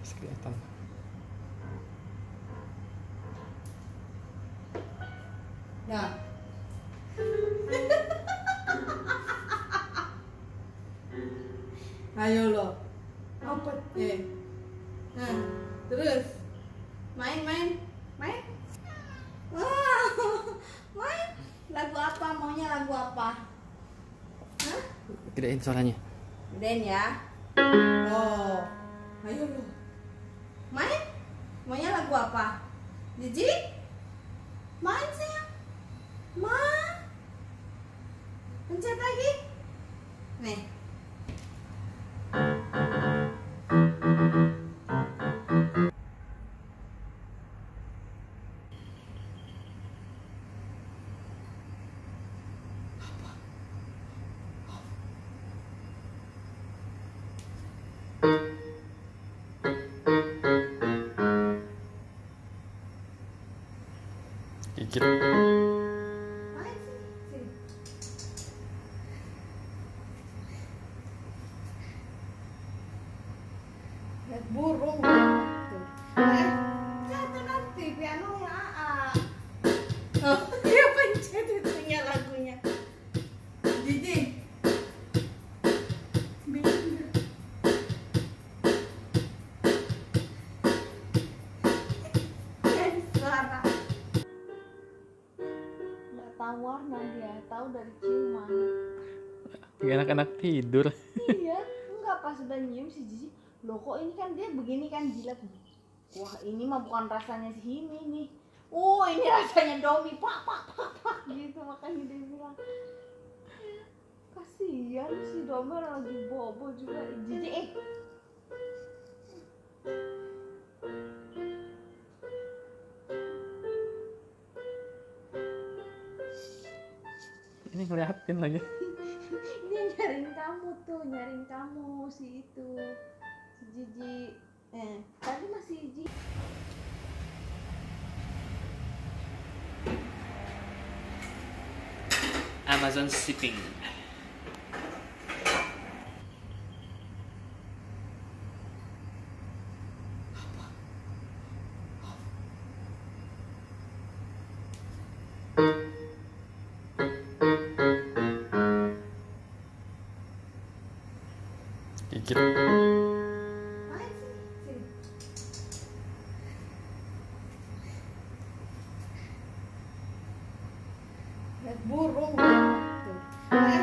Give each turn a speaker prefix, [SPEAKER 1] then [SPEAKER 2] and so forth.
[SPEAKER 1] kelihatan.
[SPEAKER 2] Nah. Ayo lo. Apa? Nah, terus. Main. Main. Main. Lagu apa? Maunya lagu apa? Hah?
[SPEAKER 1] Gedein suaranya.
[SPEAKER 2] Gedein ya. Oh. Ayo lo. Main. Maunya lagu apa? Jiji? Main sayang. Main. Pencet lagi. Nih.
[SPEAKER 1] Gigit.
[SPEAKER 2] Main sini. Lihat burung. Tuh. Jatuh nanti pianonya Aa. Oh, dia pencet itunya lagunya. Jiji. Bingung. Jadi suara. Nggak tahu warna dia, tahu dari ciuman.
[SPEAKER 1] Anak-anak tidur.
[SPEAKER 2] Iya, enggak pas udah nyium si Jiji. Loh kok ini kan dia begini kan jilat. Wah ini mah bukan rasanya si Himi nih. Oh ini rasanya Domi pak gitu, makanya dia bilang kasihan si Domi lagi bobo juga. Jiji
[SPEAKER 1] Ini ngeliatin lagi.
[SPEAKER 2] ini nyariin kamu tuh, nyariin kamu si itu si Jiji. Tadi masih Jiji.
[SPEAKER 1] Amazon shipping. Gigit.
[SPEAKER 2] Main sini. Lihat burung. Tuh.